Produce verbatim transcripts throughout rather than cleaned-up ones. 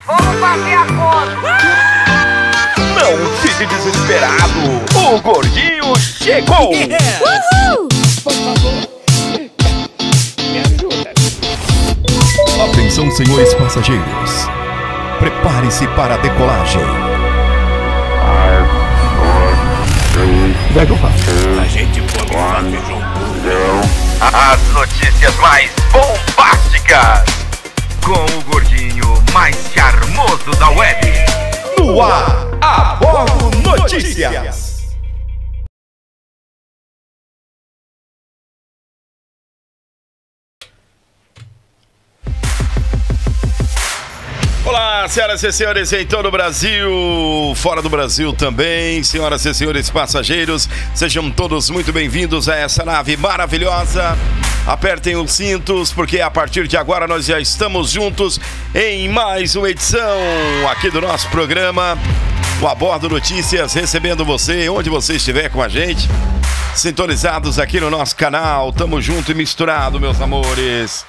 Vamos fazer a conta! Não fique desesperado! O gordinho chegou! Uhul! Por favor, me ajuda. Atenção, senhores passageiros. Prepare-se para a decolagem. Vai que eu faço. A gente come só feijão puro. As notícias mais bombásticas com o gordinho mais charmoso da web. No ar, a Bordo Notícias. Olá, senhoras e senhores em todo o Brasil, fora do Brasil também, senhoras e senhores passageiros, sejam todos muito bem-vindos a essa nave maravilhosa. Apertem os cintos, porque a partir de agora nós já estamos juntos em mais uma edição aqui do nosso programa, o A Bordo Notícias, recebendo você onde você estiver com a gente, sintonizados aqui no nosso canal. Tamo junto e misturado, meus amores.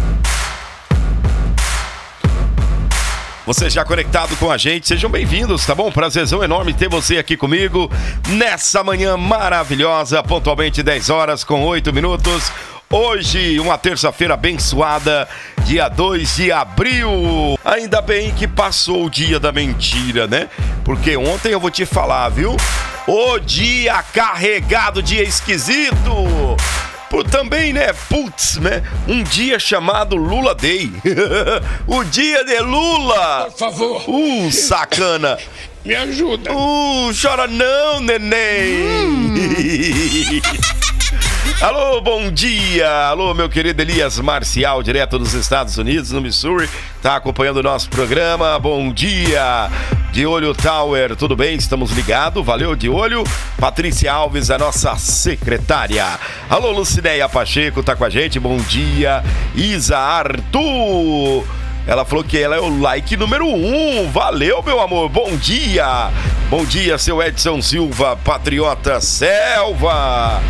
Você já conectado com a gente, sejam bem-vindos, tá bom? Prazerzão enorme ter você aqui comigo nessa manhã maravilhosa, pontualmente dez horas com oito minutos. Hoje, uma terça-feira abençoada, dia dois de abril. Ainda bem que passou o dia da mentira, né? Porque ontem eu vou te falar, viu? O dia carregado, dia esquisito. Por, também, né, putz, né, um dia chamado Lula Day. O dia de Lula. Por favor. Uh, sacana. Me ajuda. Uh, chora não, neném. Hum. Alô, bom dia. Alô, meu querido Elias Marcial, direto dos Estados Unidos, no Missouri. Tá acompanhando o nosso programa. Bom dia. De Olho Tower, tudo bem? Estamos ligados, valeu, De Olho. Patrícia Alves, a nossa secretária. Alô, Lucinéia Pacheco, tá com a gente, bom dia. Isa Arthur, ela falou que ela é o like número um, valeu, meu amor, bom dia. Bom dia, seu Edson Silva, Patriota Selva.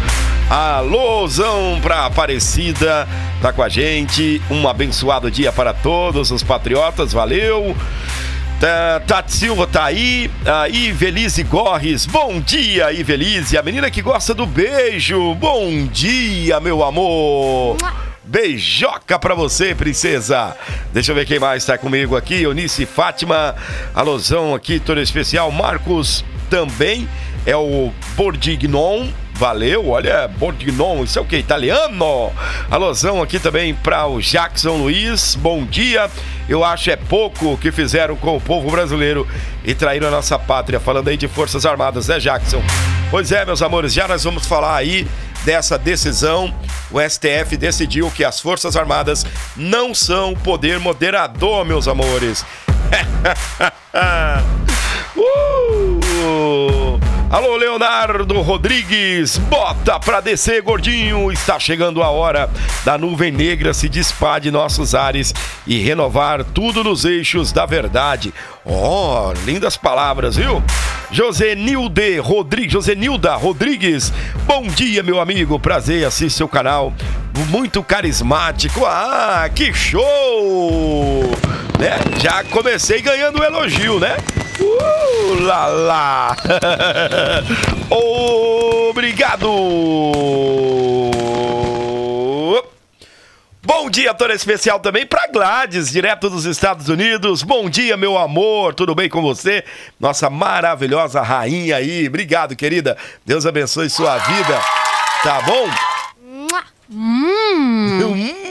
Alôzão pra Aparecida, tá com a gente, um abençoado dia para todos os patriotas, valeu. Tati Silva tá aí, a Ivelise Gorres, bom dia, Ivelise, a menina que gosta do beijo, bom dia, meu amor. Beijoca pra você, princesa. Deixa eu ver quem mais tá comigo aqui, Eunice Fátima, alôzão aqui, todo especial, Marcos também, é o Bordignon. Valeu, olha, Bordignon, isso é o que? Italiano? Alôzão aqui também para o Jackson Luiz, bom dia. Eu acho é pouco que fizeram com o povo brasileiro e traíram a nossa pátria, falando aí de Forças Armadas, né, Jackson? Pois é, meus amores, já nós vamos falar aí dessa decisão. O S T F decidiu que as Forças Armadas não são poder moderador, meus amores. uh! Alô, Leonardo Rodrigues, bota pra descer, gordinho. Está chegando a hora da nuvem negra se dispar de nossos ares e renovar tudo nos eixos da verdade. Oh, lindas palavras, viu? Josenilde Rodrigues, Josenilda Rodrigues, bom dia, meu amigo, prazer, assiste seu canal, muito carismático. Ah, que show! Né? Já comecei ganhando um elogio, né? Uh, lá, lá. Obrigado. Bom dia, toda especial também para Gladys, direto dos Estados Unidos. Bom dia, meu amor, tudo bem com você? Nossa maravilhosa rainha aí. Obrigado, querida. Deus abençoe sua vida. Tá bom? Hum. Hum.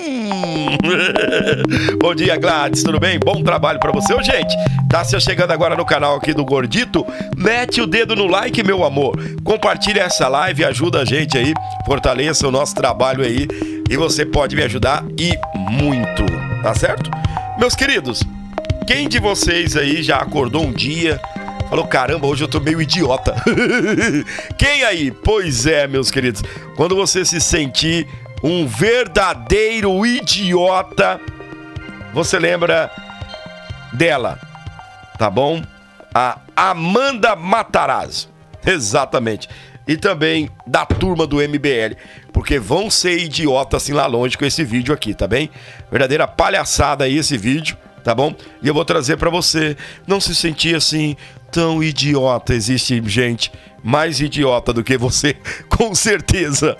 Bom dia, Gladys, tudo bem? Bom trabalho pra você. Ô, gente, tá se chegando agora no canal aqui do Gordito, mete o dedo no like, meu amor. Compartilha essa live, ajuda a gente aí, fortaleça o nosso trabalho aí e você pode me ajudar e muito, tá certo? Meus queridos, quem de vocês aí já acordou um dia, falou, caramba, hoje eu tô meio idiota? Quem aí? Pois é, meus queridos, quando você se sentir um verdadeiro idiota, você lembra dela, tá bom? A Amanda Matarazzo, exatamente. E também da turma do M B L, porque vão ser idiotas assim lá longe com esse vídeo aqui, tá bem? Verdadeira palhaçada aí esse vídeo, tá bom? E eu vou trazer pra você não se sentir assim tão idiota. Existe gente mais idiota do que você, com certeza.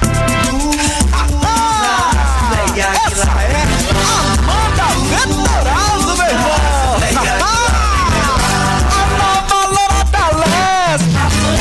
Essa é Amanda Venturoso, meu irmão! A nova loura da leste!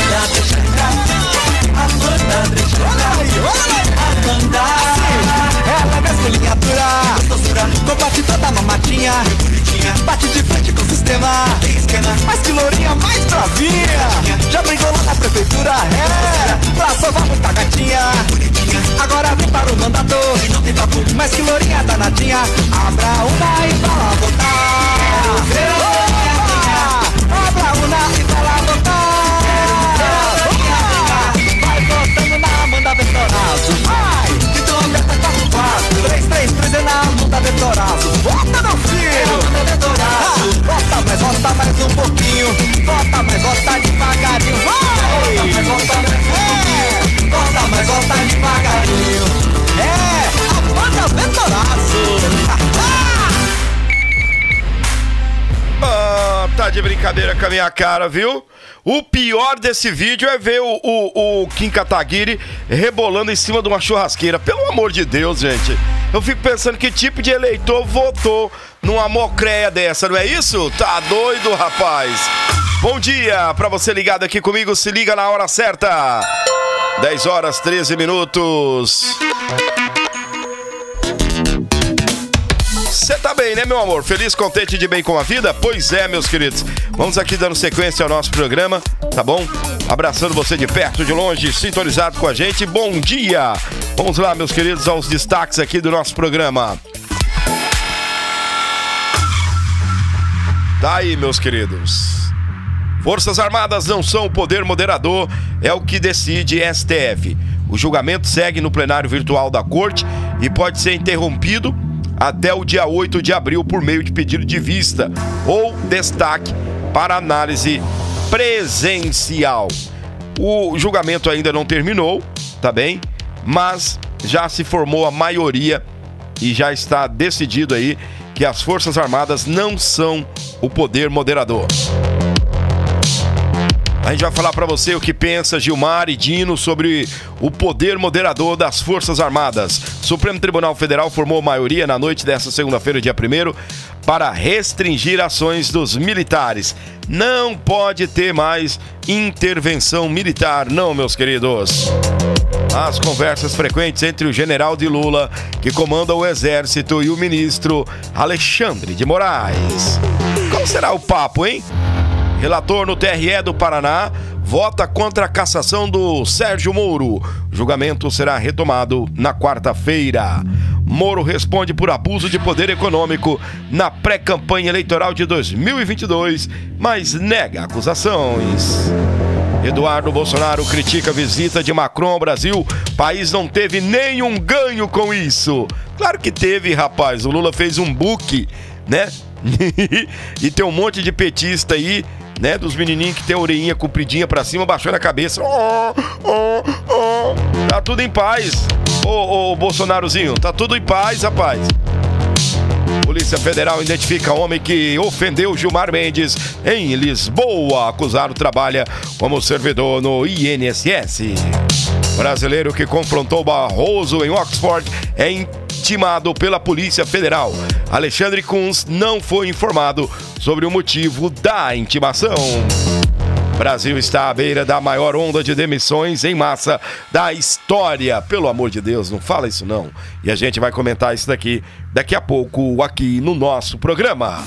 Olha aí, olha aí! Ela é mesclinhatura, combate toda mamadinha, bate de frente com o sistema, mas que lourinha mais bravinha, já brigou lá na prefeitura, é, pra salvar muita gatinha, agora vem para o mandador, mas que lourinha danadinha, abra uma e vai lá botar, abra uma e vai lá botar, vai botando na Amanda Venturoso, vai, então aperta quatro quatro, três três três é na Amanda Venturoso, bota meu filho, bota mais, bota mais um pouquinho, bota mais, bota devagarinho, vai, bota mais, é, bota mais, bota devagarinho, é, Amanda Venturoso. Ah, tá de brincadeira com a minha cara, viu? O pior desse vídeo é ver o, o, o Kim Kataguiri rebolando em cima de uma churrasqueira. Pelo amor de Deus, gente. Eu fico pensando que tipo de eleitor votou numa mocréia dessa, não é isso? Tá doido, rapaz? Bom dia pra você ligado aqui comigo. Se liga na hora certa. dez horas, treze minutos. Você tá bem, né, meu amor? Feliz, contente, de bem com a vida? Pois é, meus queridos. Vamos aqui dando sequência ao nosso programa, tá bom? Abraçando você de perto, de longe, sintonizado com a gente. Bom dia! Vamos lá, meus queridos, aos destaques aqui do nosso programa. Tá aí, meus queridos. Forças Armadas não são o poder moderador, é o que decide S T F. O julgamento segue no plenário virtual da Corte e pode ser interrompido até o dia oito de abril por meio de pedido de vista ou destaque para análise presencial. O julgamento ainda não terminou, tá bem? Mas já se formou a maioria e já está decidido aí que as Forças Armadas não são o poder moderador. A gente vai falar para você o que pensa Gilmar e Dino sobre o poder moderador das Forças Armadas. O Supremo Tribunal Federal formou maioria na noite desta segunda-feira, dia primeiro, para restringir ações dos militares. Não pode ter mais intervenção militar, não, meus queridos. As conversas frequentes entre o general de Lula, que comanda o Exército, e o ministro Alexandre de Moraes. Qual será o papo, hein? Relator no T R E do Paraná vota contra a cassação do Sérgio Moro. O julgamento será retomado na quarta-feira. Moro responde por abuso de poder econômico na pré-campanha eleitoral de dois mil e vinte e dois, mas nega acusações. Eduardo Bolsonaro critica a visita de Macron ao Brasil. O país não teve nenhum ganho com isso. Claro que teve, rapaz. O Lula fez um book, né? E tem um monte de petista aí, né, dos menininhos que tem a orelhinha compridinha pra cima, baixando a cabeça. Oh, oh, oh. Tá tudo em paz, ô, ô, ô Bolsonarozinho, tá tudo em paz, rapaz. Polícia Federal identifica homem que ofendeu Gilmar Mendes em Lisboa. Acusado trabalha como servidor no I N S S. Brasileiro que confrontou Barroso em Oxford é intimado pela Polícia Federal. Alexandre Kunz não foi informado sobre o motivo da intimação. Brasil está à beira da maior onda de demissões em massa da história. Pelo amor de Deus, não fala isso não. E a gente vai comentar isso daqui, daqui a pouco, aqui no nosso programa.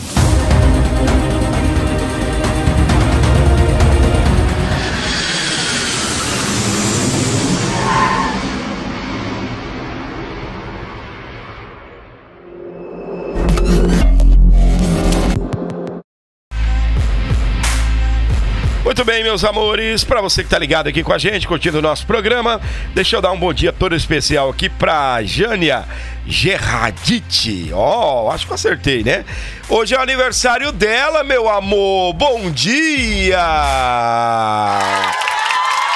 Muito bem, meus amores, para você que tá ligado aqui com a gente, curtindo o nosso programa, deixa eu dar um bom dia todo especial aqui pra Jânia Gerradite. Ó, oh, acho que eu acertei, né? Hoje é o aniversário dela, meu amor. Bom dia!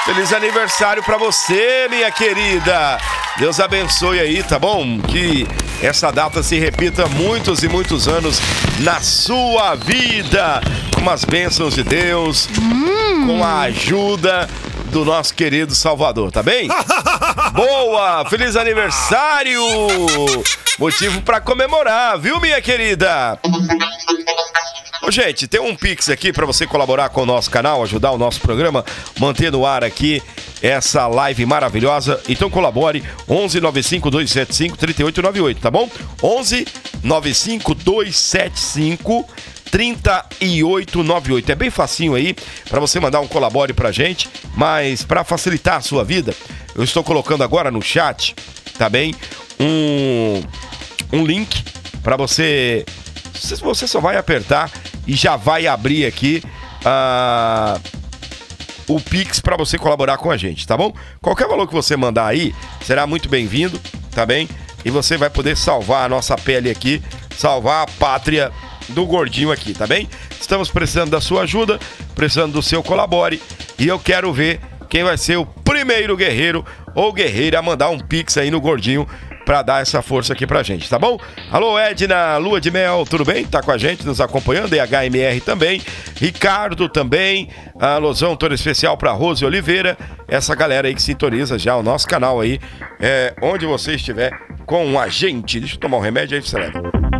Feliz aniversário pra você, minha querida. Deus abençoe aí, tá bom? Que essa data se repita muitos e muitos anos na sua vida. Com as bênçãos de Deus, hum. com a ajuda do nosso querido Salvador, tá bem? Boa! Feliz aniversário! Motivo pra comemorar, viu, minha querida? Ô, gente, tem um Pix aqui pra você colaborar com o nosso canal, ajudar o nosso programa, manter no ar aqui essa live maravilhosa. Então colabore, onze nove cinco dois sete cinco três oito nove oito, tá bom? onze nove cinco dois sete cinco três oito nove oito. É bem facinho aí pra você mandar um colabore pra gente, mas pra facilitar a sua vida, eu estou colocando agora no chat, tá bem? Um, um link pra você... Você só vai apertar e já vai abrir aqui uh, o Pix para você colaborar com a gente, tá bom? Qualquer valor que você mandar aí será muito bem-vindo, tá bem? E você vai poder salvar a nossa pele aqui, salvar a pátria do gordinho aqui, tá bem? Estamos precisando da sua ajuda, precisando do seu colabore, e eu quero ver quem vai ser o primeiro guerreiro ou guerreira a mandar um Pix aí no gordinho pra dar essa força aqui pra gente, tá bom? Alô, Edna, Lua de Mel, tudo bem? Tá com a gente, nos acompanhando, e H M R também, Ricardo também, a alusão toda especial pra Rose Oliveira, essa galera aí que sintoniza já o nosso canal aí, é, onde você estiver com a gente. Deixa eu tomar um remédio aí, você leva.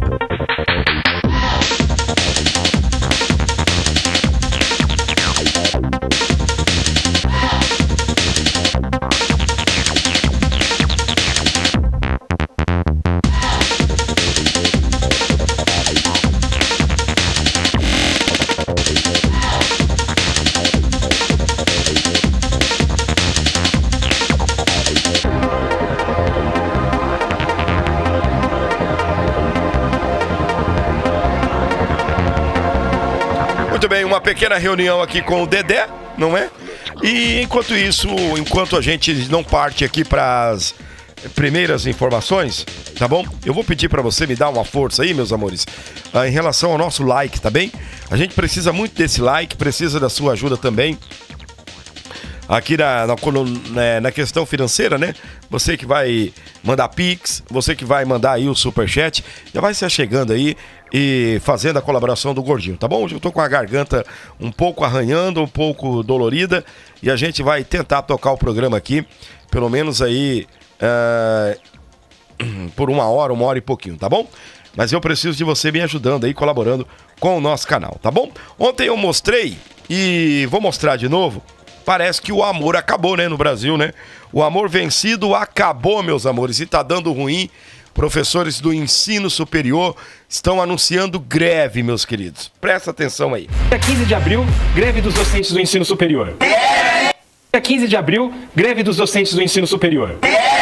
Muito bem, uma pequena reunião aqui com o Dedé, não é? E enquanto isso, enquanto a gente não parte aqui para as primeiras informações, tá bom? Eu vou pedir para você me dar uma força aí, meus amores, em relação ao nosso like, tá bem? A gente precisa muito desse like, precisa da sua ajuda também. Aqui na, na, na questão financeira, né? Você que vai mandar Pix, você que vai mandar aí o Superchat, já vai se achegando aí e fazendo a colaboração do gordinho, tá bom? Hoje eu tô com a garganta um pouco arranhando, um pouco dolorida, e a gente vai tentar tocar o programa aqui, pelo menos aí uh, por uma hora, uma hora e pouquinho, tá bom? Mas eu preciso de você me ajudando aí, colaborando com o nosso canal, tá bom? Ontem eu mostrei, e vou mostrar de novo, parece que o amor acabou, né, no Brasil, né? O amor vencido acabou, meus amores, e tá dando ruim. Professores do ensino superior estão anunciando greve, meus queridos. Presta atenção aí. Dia quinze de abril, greve dos docentes do ensino superior. Dia quinze de abril, greve dos docentes do ensino superior.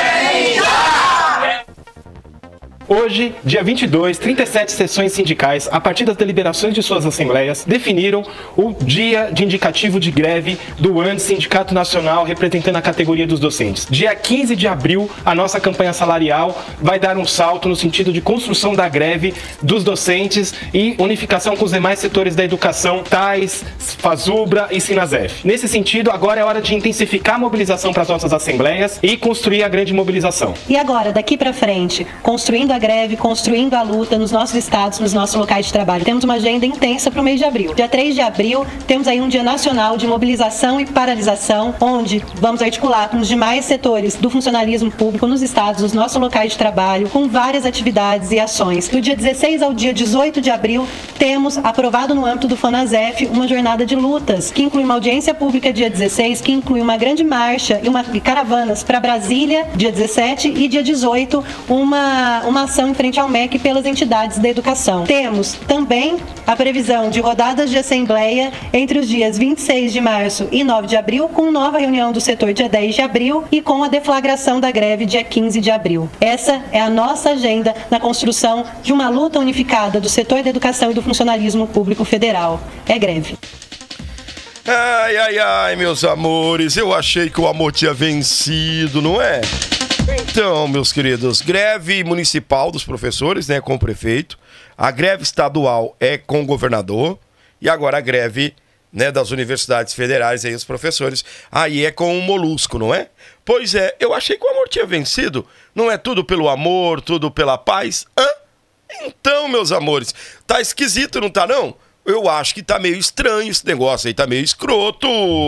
Hoje, dia vinte e dois, trinta e sete sessões sindicais, a partir das deliberações de suas assembleias, definiram o dia de indicativo de greve do A N D, Sindicato Nacional, representando a categoria dos docentes. Dia quinze de abril, a nossa campanha salarial vai dar um salto no sentido de construção da greve dos docentes e unificação com os demais setores da educação, tais, Fazubra e Sinasef. Nesse sentido, agora é hora de intensificar a mobilização para as nossas assembleias e construir a grande mobilização. E agora, daqui para frente, construindo a greve, construindo a luta nos nossos estados, nos nossos locais de trabalho. Temos uma agenda intensa para o mês de abril. Dia três de abril, temos aí um dia nacional de mobilização e paralisação, onde vamos articular com os demais setores do funcionalismo público nos estados, nos nossos locais de trabalho, com várias atividades e ações. Do dia dezesseis ao dia dezoito de abril, temos aprovado no âmbito do FONASEF uma jornada de lutas, que inclui uma audiência pública dia dezesseis, que inclui uma grande marcha e uma e caravanas para Brasília, dia dezessete, e dia dezoito, uma, uma ação em frente ao M E C pelas entidades da educação. Temos também a previsão de rodadas de assembleia entre os dias vinte e seis de março e nove de abril, com nova reunião do setor dia dez de abril e com a deflagração da greve dia quinze de abril. Essa é a nossa agenda na construção de uma luta unificada do setor da educação e do funcionalismo público federal. É greve. Ai, ai, ai, meus amores, eu achei que o amor tinha vencido, não é? Então, meus queridos, greve municipal dos professores, né, com o prefeito. A greve estadual é com o governador. E agora a greve né, das universidades federais, aí os professores, aí é com o molusco, não é? Pois é, eu achei que o amor tinha vencido. Não é tudo pelo amor, tudo pela paz? Hã? Então, meus amores, tá esquisito, não tá não? Eu acho que tá meio estranho esse negócio aí, tá meio escroto.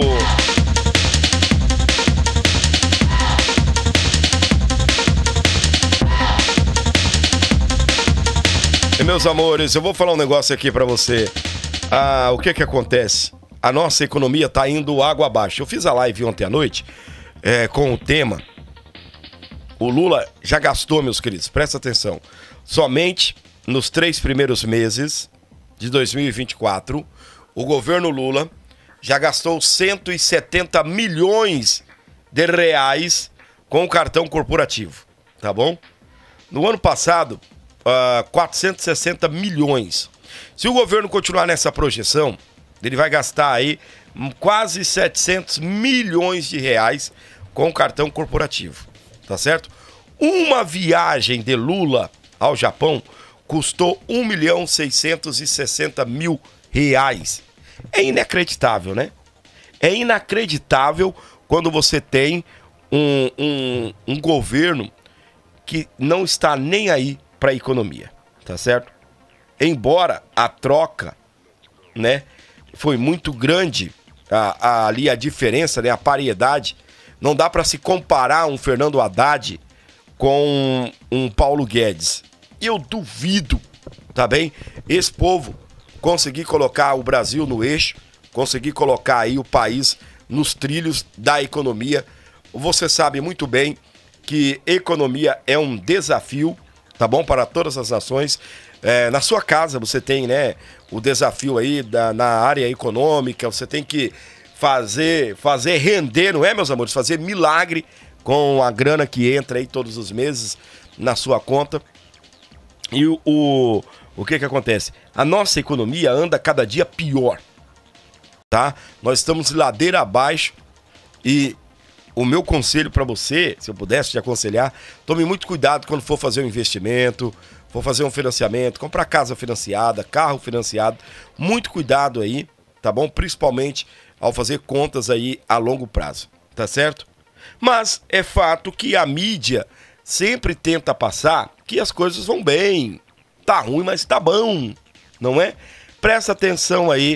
E, meus amores, eu vou falar um negócio aqui pra você. Ah, o que que acontece? A nossa economia tá indo água abaixo. Eu fiz a live ontem à noite é, com o tema. O Lula já gastou, meus queridos, presta atenção. Somente nos três primeiros meses de dois mil e vinte e quatro, o governo Lula já gastou cento e setenta milhões de reais com o cartão corporativo, tá bom? No ano passado, uh, quatrocentos e sessenta milhões. Se o governo continuar nessa projeção, ele vai gastar aí quase setecentos milhões de reais com o cartão corporativo, tá certo? Uma viagem de Lula ao Japão custou um milhão seiscentos e sessenta mil reais. É inacreditável, né? É inacreditável quando você tem um, um, um governo que não está nem aí para a economia, tá certo? Embora a troca, né, foi muito grande, a, a, ali a diferença, né, a paridade, não dá para se comparar um Fernando Haddad com um, um Paulo Guedes. Eu duvido, tá bem? Esse povo conseguir colocar o Brasil no eixo, conseguir colocar aí o país nos trilhos da economia. Você sabe muito bem que economia é um desafio, tá bom? Para todas as nações. É, na sua casa você tem, né, o desafio aí da, na área econômica, você tem que fazer, fazer render, não é, meus amores? Fazer milagre com a grana que entra aí todos os meses na sua conta. E o, o, o que que acontece? A nossa economia anda cada dia pior, tá? Nós estamos ladeira abaixo e o meu conselho para você, se eu pudesse te aconselhar, tome muito cuidado quando for fazer um investimento, for fazer um financiamento, comprar casa financiada, carro financiado, muito cuidado aí, tá bom? Principalmente ao fazer contas aí a longo prazo, tá certo? Mas é fato que a mídia sempre tenta passar que as coisas vão bem, tá ruim, mas tá bom, não é? Presta atenção aí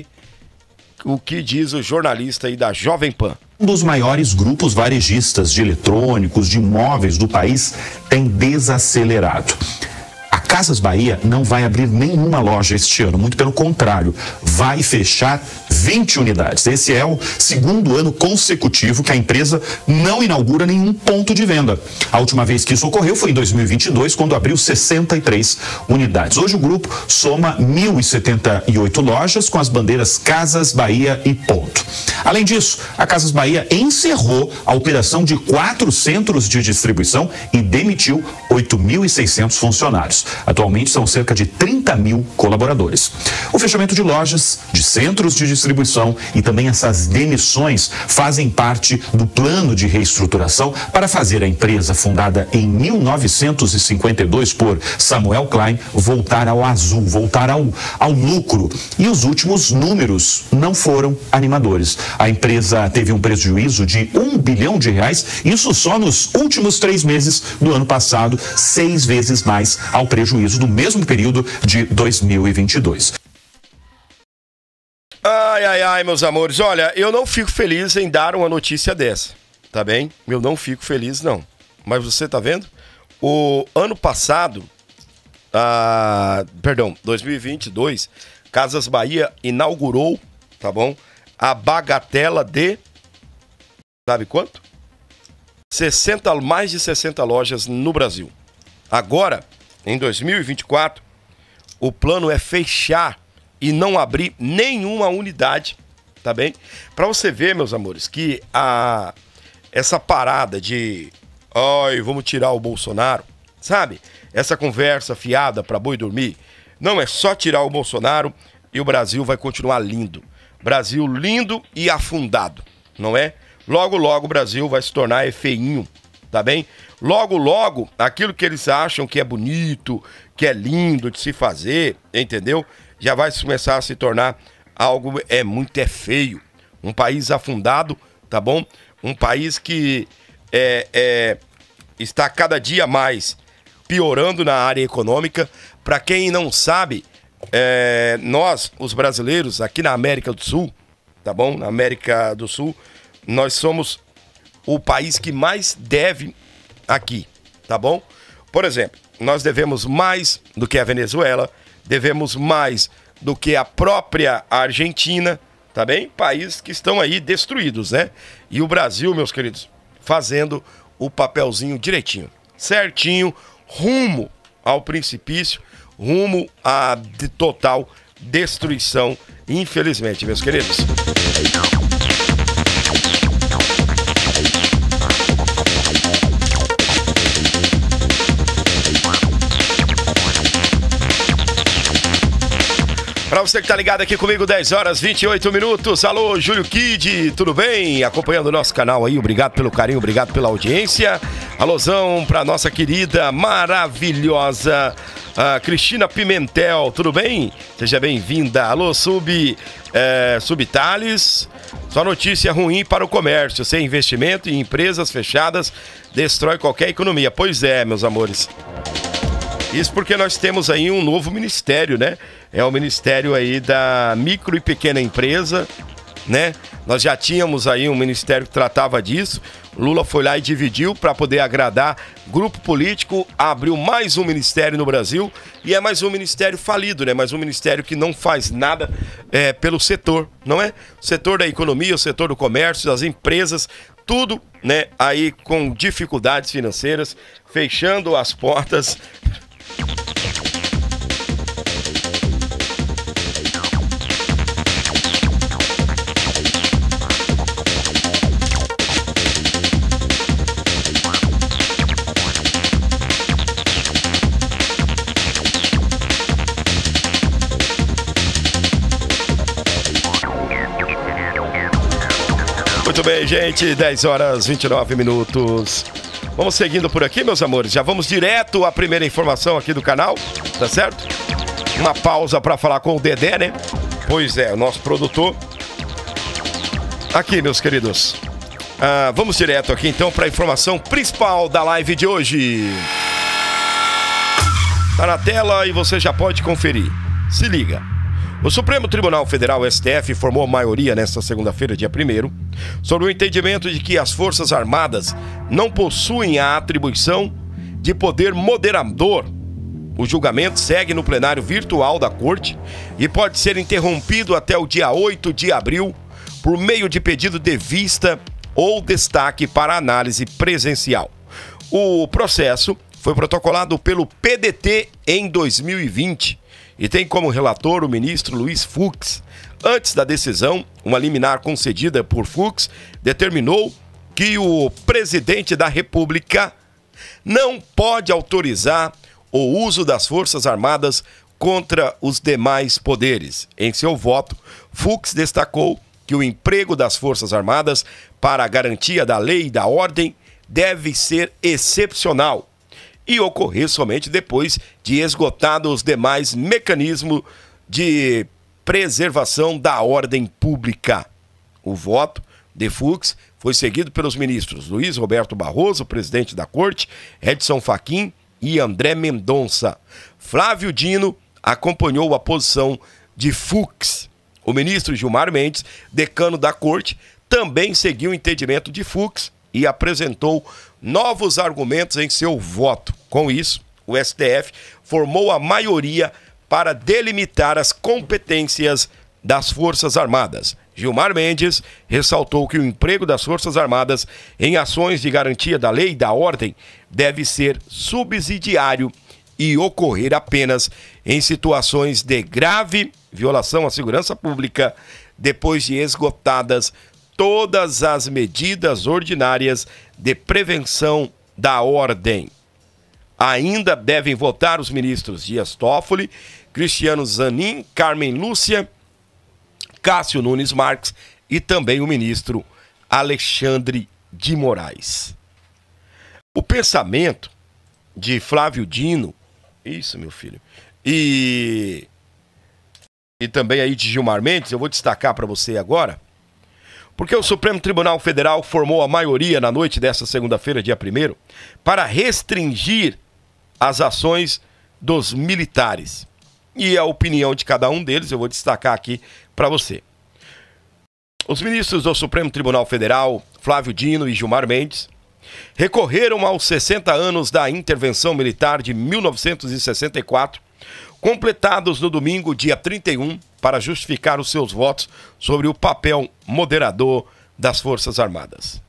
o que diz o jornalista aí da Jovem Pan. Um dos maiores grupos varejistas de eletrônicos, de imóveis do país, tem desacelerado. A Casas Bahia não vai abrir nenhuma loja este ano, muito pelo contrário, vai fechar vinte unidades. Esse é o segundo ano consecutivo que a empresa não inaugura nenhum ponto de venda. A última vez que isso ocorreu foi em dois mil e vinte e dois, quando abriu sessenta e três unidades. Hoje o grupo soma mil e setenta e oito lojas com as bandeiras Casas Bahia e ponto. Além disso, a Casas Bahia encerrou a operação de quatro centros de distribuição e demitiu oito mil e seiscentos funcionários. Atualmente são cerca de trinta mil colaboradores. O fechamento de lojas, de centros de distribuição e também essas demissões fazem parte do plano de reestruturação para fazer a empresa, fundada em mil novecentos e cinquenta e dois por Samuel Klein, voltar ao azul, voltar ao, ao lucro. E os últimos números não foram animadores. A empresa teve um prejuízo de um bilhão de reais, isso só nos últimos três meses do ano passado, seis vezes mais ao prejuízo do mesmo período de dois mil e vinte e dois. Ai, ai, ai, meus amores, olha, eu não fico feliz em dar uma notícia dessa, tá bem? Eu não fico feliz, não. Mas você tá vendo? O ano passado, ah, perdão, dois mil e vinte e dois, Casas Bahia inaugurou, tá bom? A bagatela de, sabe quanto? sessenta, mais de sessenta lojas no Brasil. Agora, em dois mil e vinte e quatro, o plano é fechar e não abrir nenhuma unidade, tá bem? Para você ver, meus amores, que a, essa parada de, ai, vamos tirar o Bolsonaro, sabe? Essa conversa fiada para boi dormir, não é só tirar o Bolsonaro e o Brasil vai continuar lindo. Brasil lindo e afundado, não é? Logo, logo o Brasil vai se tornar feinho, tá bem? Logo, logo, aquilo que eles acham que é bonito, que é lindo de se fazer, entendeu? Já vai começar a se tornar algo é muito é feio. Um país afundado, tá bom? Um país que é, é, está cada dia mais piorando na área econômica. Para quem não sabe, é, nós, os brasileiros, aqui na América do Sul, tá bom? Na América do Sul, nós somos o país que mais deve aqui, tá bom? Por exemplo, nós devemos mais do que a Venezuela, devemos mais do que a própria Argentina, tá bem? Países que estão aí destruídos, né? E o Brasil, meus queridos, fazendo o papelzinho direitinho, certinho, rumo ao precipício, rumo à de total destruição, infelizmente, meus queridos. Pra você que tá ligado aqui comigo, dez horas e vinte e oito minutos. Alô, Júlio Kid, tudo bem? Acompanhando o nosso canal aí, obrigado pelo carinho, obrigado pela audiência. Alôzão pra nossa querida, maravilhosa uh, Cristina Pimentel, tudo bem? Seja bem-vinda. Alô, Sub, é, Subtales. Só notícia ruim para o comércio, sem investimento em empresas fechadas, destrói qualquer economia. Pois é, meus amores. Isso porque nós temos aí um novo ministério, né? É o ministério aí da micro e pequena empresa, né? Nós já tínhamos aí um ministério que tratava disso. Lula foi lá e dividiu para poder agradar grupo político, abriu mais um ministério no Brasil e é mais um ministério falido, né? Mais um ministério que não faz nada é, pelo setor, não é? O setor da economia, o setor do comércio, das empresas, tudo, né? Aí com dificuldades financeiras, fechando as portas. Muito bem, gente, dez horas e vinte e nove minutos. Vamos seguindo por aqui, meus amores. Já vamos direto à primeira informação aqui do canal, tá certo? Uma pausa para falar com o Dedé, né? Pois é, o nosso produtor. Aqui, meus queridos. Ah, vamos direto aqui, então, para a informação principal da live de hoje. Tá na tela e você já pode conferir. Se liga. O Supremo Tribunal Federal, S T F, formou a maioria nesta segunda-feira, dia primeiro, sobre o entendimento de que as Forças Armadas não possuem a atribuição de poder moderador. O julgamento segue no plenário virtual da Corte e pode ser interrompido até o dia oito de abril por meio de pedido de vista ou destaque para análise presencial. O processo foi protocolado pelo P D T em dois mil e vinte e tem como relator o ministro Luiz Fux. Antes da decisão, uma liminar concedida por Fux determinou que o presidente da República não pode autorizar o uso das Forças Armadas contra os demais poderes. Em seu voto, Fux destacou que o emprego das Forças Armadas para a garantia da lei e da ordem deve ser excepcional e ocorrer somente depois de esgotados os demais mecanismos de preservação da ordem pública. O voto de Fux foi seguido pelos ministros Luiz Roberto Barroso, presidente da Corte, Edson Fachin e André Mendonça. Flávio Dino acompanhou a posição de Fux. O ministro Gilmar Mendes, decano da Corte, também seguiu o entendimento de Fux e apresentou novos argumentos em seu voto. Com isso, o S T F formou a maioria para delimitar as competências das Forças Armadas. Gilmar Mendes ressaltou que o emprego das Forças Armadas em ações de garantia da lei e da ordem deve ser subsidiário e ocorrer apenas em situações de grave violação à segurança pública, depois de esgotadas todas as medidas ordinárias de prevenção da ordem. Ainda devem votar os ministros Dias Toffoli, Cristiano Zanin, Carmen Lúcia, Cássio Nunes Marques e também o ministro Alexandre de Moraes. O pensamento de Flávio Dino, isso, meu filho, e e também aí de Gilmar Mendes, eu vou destacar para você agora, porque o Supremo Tribunal Federal formou a maioria na noite desta segunda-feira, dia primeiro, para restringir as ações dos militares. E a opinião de cada um deles eu vou destacar aqui para você. Os ministros do Supremo Tribunal Federal, Flávio Dino e Gilmar Mendes, recorreram aos sessenta anos da intervenção militar de mil novecentos e sessenta e quatro, completados no domingo, dia trinta e um, para justificar os seus votos sobre o papel moderador das Forças Armadas.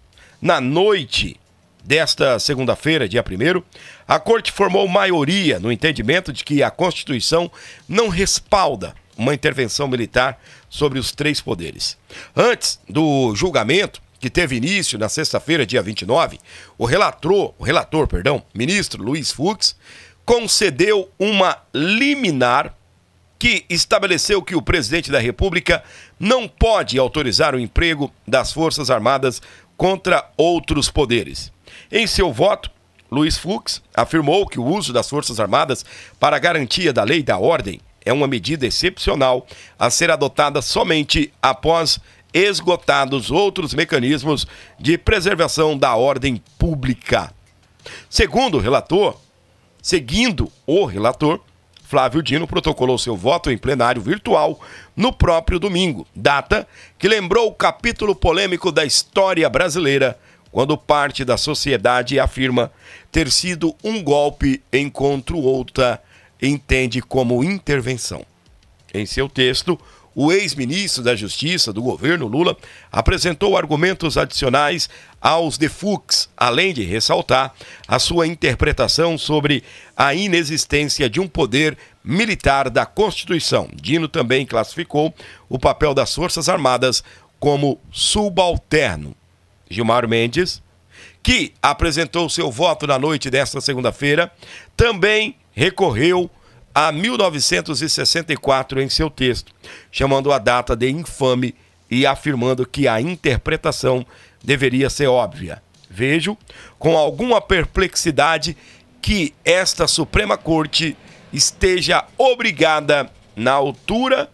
Na noite desta segunda-feira, dia primeiro, a Corte formou maioria no entendimento de que a Constituição não respalda uma intervenção militar sobre os três poderes. Antes do julgamento, que teve início na sexta-feira, dia vinte e nove, o relator, o relator, perdão, ministro Luiz Fux, concedeu uma liminar que estabeleceu que o presidente da República não pode autorizar o emprego das Forças Armadas contra outros poderes. Em seu voto, Luiz Fux afirmou que o uso das Forças Armadas para a garantia da lei e da ordem é uma medida excepcional a ser adotada somente após esgotados outros mecanismos de preservação da ordem pública. Segundo o relator, seguindo o relator, Flávio Dino protocolou seu voto em plenário virtual no próprio domingo, data que lembrou o capítulo polêmico da história brasileira, quando parte da sociedade afirma ter sido um golpe enquanto outra entende como intervenção. Em seu texto, o ex-ministro da Justiça do governo Lula apresentou argumentos adicionais aos de Fux, além de ressaltar a sua interpretação sobre a inexistência de um poder militar da Constituição. Dino também classificou o papel das Forças Armadas como subalterno. Gilmar Mendes, que apresentou seu voto na noite desta segunda-feira, também recorreu a mil novecentos e sessenta e quatro em seu texto, chamando a data de infame e afirmando que a interpretação deveria ser óbvia. Vejo com alguma perplexidade que esta Suprema Corte esteja obrigada, na altura,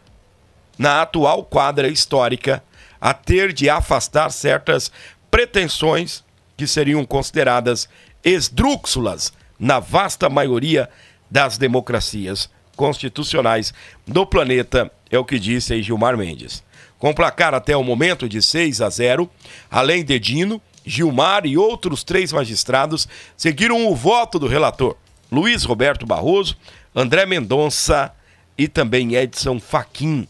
na atual quadra histórica, a ter de afastar certas pretensões que seriam consideradas esdrúxulas na vasta maioria das democracias constitucionais do planeta, é o que disse aí Gilmar Mendes. Com placar até o momento de seis a zero, além de Dino, Gilmar e outros três magistrados seguiram o voto do relator, Luiz Roberto Barroso, André Mendonça e também Edson Fachin.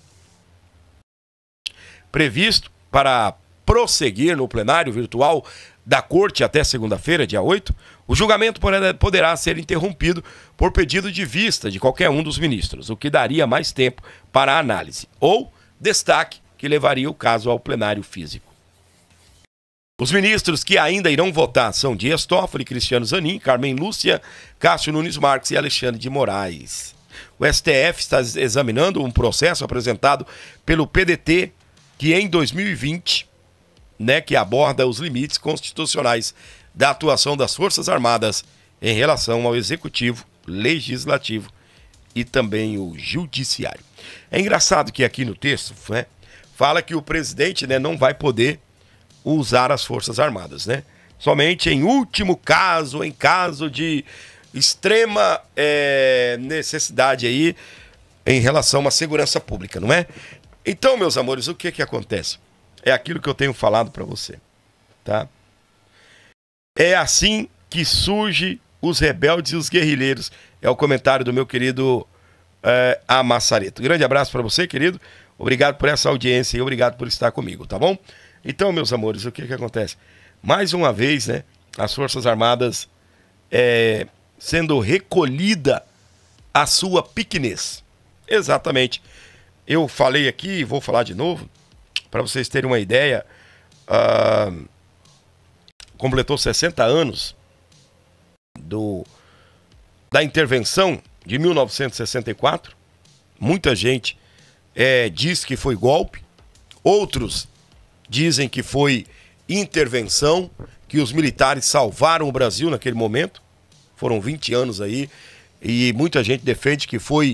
Previsto para prosseguir no plenário virtual da Corte até segunda-feira, dia oito, o julgamento poderá ser interrompido por pedido de vista de qualquer um dos ministros, o que daria mais tempo para a análise, ou destaque que levaria o caso ao plenário físico. Os ministros que ainda irão votar são Dias Toffoli, Cristiano Zanin, Carmen Lúcia, Cássio Nunes Marques e Alexandre de Moraes. O S T F está examinando um processo apresentado pelo P D T que em dois mil e vinte, né, que aborda os limites constitucionais da atuação das Forças Armadas em relação ao Executivo, Legislativo e também o Judiciário. É engraçado que aqui no texto, né, fala que o presidente, né, não vai poder usar as Forças Armadas, né? Somente em último caso, em caso de extrema é, necessidade aí em relação à segurança pública, não é? Então, meus amores, o que que acontece? É aquilo que eu tenho falado para você, tá? É assim que surge os rebeldes e os guerrilheiros. É o comentário do meu querido é, Amassareto. Grande abraço para você, querido. Obrigado por essa audiência e obrigado por estar comigo, tá bom? Então, meus amores, o que que acontece? Mais uma vez, né, as Forças Armadas é, sendo recolhida a sua pequenez. Exatamente. Eu falei aqui e vou falar de novo, para vocês terem uma ideia, uh, completou sessenta anos do, da intervenção de mil novecentos e sessenta e quatro. Muita gente é, diz que foi golpe, outros dizem que foi intervenção, que os militares salvaram o Brasil naquele momento. Foram vinte anos aí, e muita gente defende que foi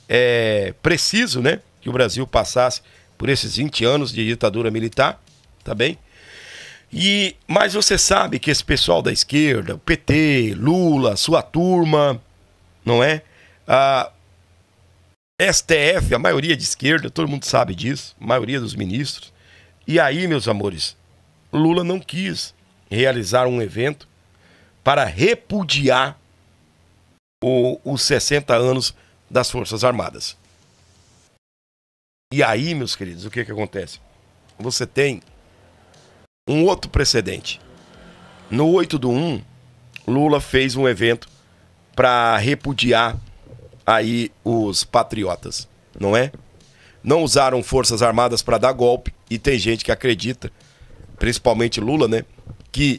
é, preciso, né, que o Brasil passasse por esses vinte anos de ditadura militar, tá bem? E, mas você sabe que esse pessoal da esquerda, o P T, Lula, sua turma, não é? A S T F, a maioria de esquerda, todo mundo sabe disso, a maioria dos ministros. E aí, meus amores, Lula não quis realizar um evento para repudiar o, os sessenta anos das Forças Armadas. E aí, meus queridos, o que que acontece? Você tem um outro precedente. No oito do um, Lula fez um evento para repudiar aí os patriotas, não é? Não usaram Forças Armadas para dar golpe, e tem gente que acredita, principalmente Lula, né, que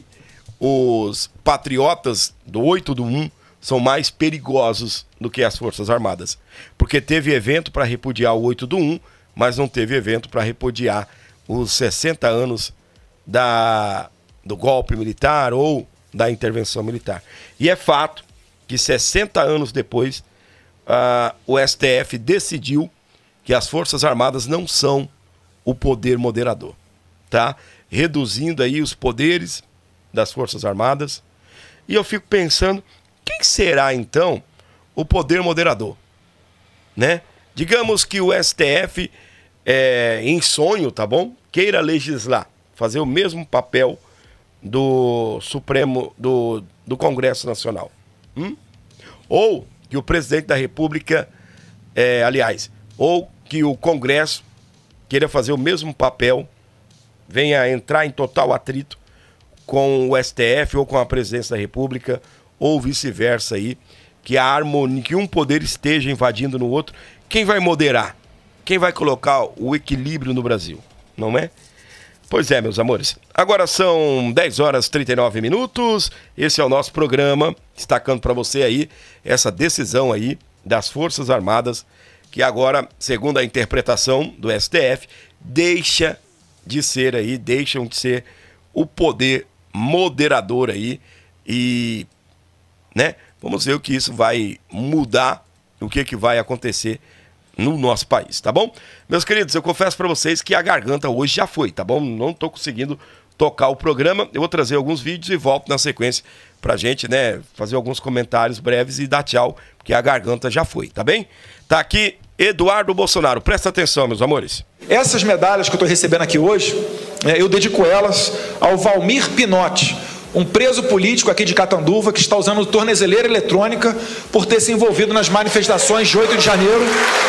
os patriotas do oito do um são mais perigosos do que as Forças Armadas. Porque teve evento para repudiar o oito do um, mas não teve evento para repudiar os sessenta anos da, do golpe militar ou da intervenção militar. E é fato que sessenta anos depois, uh, o S T F decidiu que as Forças Armadas não são o poder moderador, tá? Reduzindo aí os poderes das Forças Armadas. E eu fico pensando, quem será então o poder moderador, né? Digamos que o S T F, é, em sonho, tá bom? Queira legislar, fazer o mesmo papel do Supremo, do, do Congresso Nacional. Hum? Ou que o presidente da República, é, aliás, ou que o Congresso queira fazer o mesmo papel, venha entrar em total atrito com o S T F ou com a presidência da República, ou vice-versa aí, que a harmonia, que um poder esteja invadindo no outro. Quem vai moderar? Quem vai colocar o equilíbrio no Brasil? Não é? Pois é, meus amores. Agora são dez horas e trinta e nove minutos. Esse é o nosso programa, destacando para você aí essa decisão aí das Forças Armadas, que agora, segundo a interpretação do S T F, deixa de ser aí, deixam de ser o poder moderador aí. E, né, vamos ver o que isso vai mudar, o que que vai acontecer no nosso país, tá bom? Meus queridos, eu confesso pra vocês que a garganta hoje já foi, tá bom? Não tô conseguindo tocar o programa. Eu vou trazer alguns vídeos e volto na sequência pra gente, né, fazer alguns comentários breves e dar tchau, porque a garganta já foi, tá bem? Tá aqui Eduardo Bolsonaro. Presta atenção, meus amores. Essas medalhas que eu tô recebendo aqui hoje, né, eu dedico elas ao Valmir Pinotti, um preso político aqui de Catanduva que está usando tornezeleira eletrônica por ter se envolvido nas manifestações de oito de janeiro.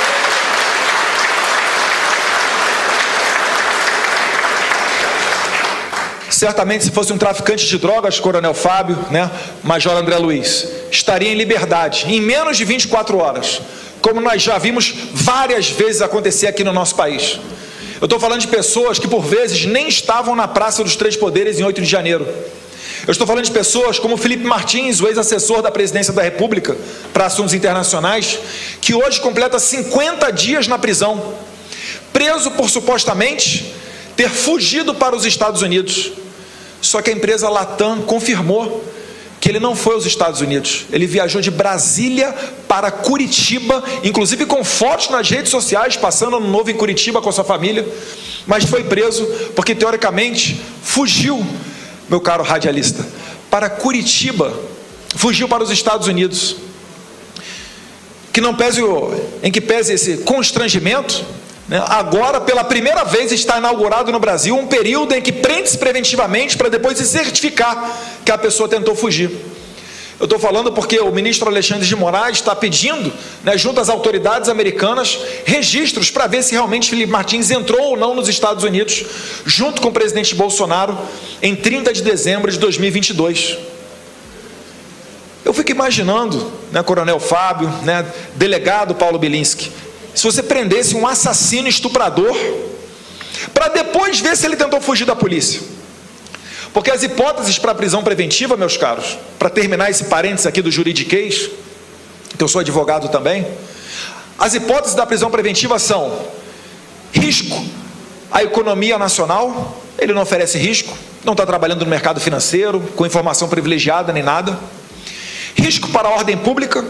Certamente, se fosse um traficante de drogas, Coronel Fábio, né, Major André Luiz, estaria em liberdade em menos de vinte e quatro horas, como nós já vimos várias vezes acontecer aqui no nosso país. Eu estou falando de pessoas que, por vezes, nem estavam na Praça dos Três Poderes em oito de janeiro. Eu estou falando de pessoas como Felipe Martins, o ex-assessor da Presidência da República para Assuntos Internacionais, que hoje completa cinquenta dias na prisão, preso por supostamente ter fugido para os Estados Unidos. Só que a empresa Latam confirmou que ele não foi aos Estados Unidos. Ele viajou de Brasília para Curitiba, inclusive com fotos nas redes sociais, passando ano novo em Curitiba com a sua família, mas foi preso porque, teoricamente, fugiu, meu caro radialista, para Curitiba, fugiu para os Estados Unidos. Que não pese o, em que pese esse constrangimento, né? Agora, pela primeira vez, está inaugurado no Brasil um período em que prende-se preventivamente para depois se certificar que a pessoa tentou fugir. Eu estou falando porque o ministro Alexandre de Moraes está pedindo, né, junto às autoridades americanas, registros para ver se realmente Felipe Martins entrou ou não nos Estados Unidos, junto com o presidente Bolsonaro, em trinta de dezembro de dois mil e vinte e dois. Eu fico imaginando, né, Coronel Fábio, né, delegado Paulo Bilinski, se você prendesse um assassino estuprador, para depois ver se ele tentou fugir da polícia. Porque as hipóteses para prisão preventiva, meus caros, para terminar esse parênteses aqui do juridiquês, que eu sou advogado também, as hipóteses da prisão preventiva são risco à economia nacional, ele não oferece risco, não está trabalhando no mercado financeiro, com informação privilegiada nem nada. Risco para a ordem pública,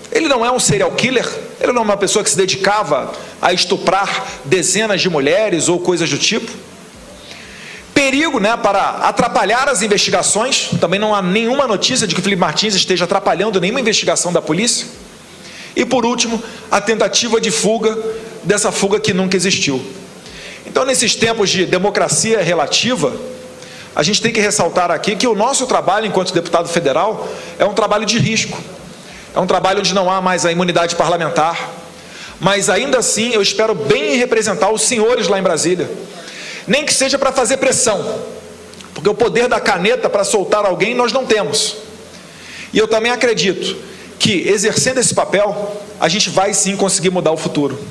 Ele não é um serial killer, ele não é uma pessoa que se dedicava a estuprar dezenas de mulheres ou coisas do tipo. Perigo, né, para atrapalhar as investigações, também não há nenhuma notícia de que o Felipe Martins esteja atrapalhando nenhuma investigação da polícia. E por último, a tentativa de fuga, dessa fuga que nunca existiu. Então, nesses tempos de democracia relativa, a gente tem que ressaltar aqui que o nosso trabalho enquanto deputado federal é um trabalho de risco. É um trabalho onde não há mais a imunidade parlamentar, mas ainda assim eu espero bem representar os senhores lá em Brasília, nem que seja para fazer pressão, porque o poder da caneta para soltar alguém nós não temos. E eu também acredito que, exercendo esse papel, a gente vai sim conseguir mudar o futuro.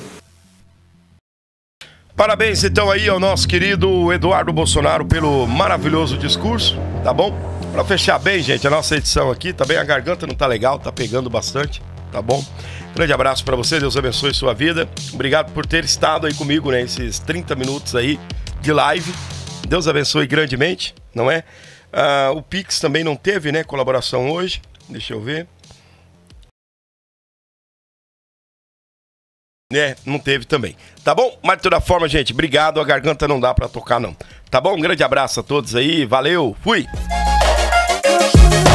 Parabéns então aí ao nosso querido Eduardo Bolsonaro pelo maravilhoso discurso, tá bom? Pra fechar bem, gente, a nossa edição aqui, tá bem? A garganta não tá legal, tá pegando bastante, tá bom? Grande abraço pra você, Deus abençoe sua vida. Obrigado por ter estado aí comigo nesses trinta minutos aí de live. Deus abençoe grandemente, não é? Ah, o Pix também não teve, né, colaboração hoje. Deixa eu ver. É, não teve também. Tá bom? Mas de toda forma, gente, obrigado. A garganta não dá pra tocar, não. Tá bom? Um grande abraço a todos aí. Valeu. Fui.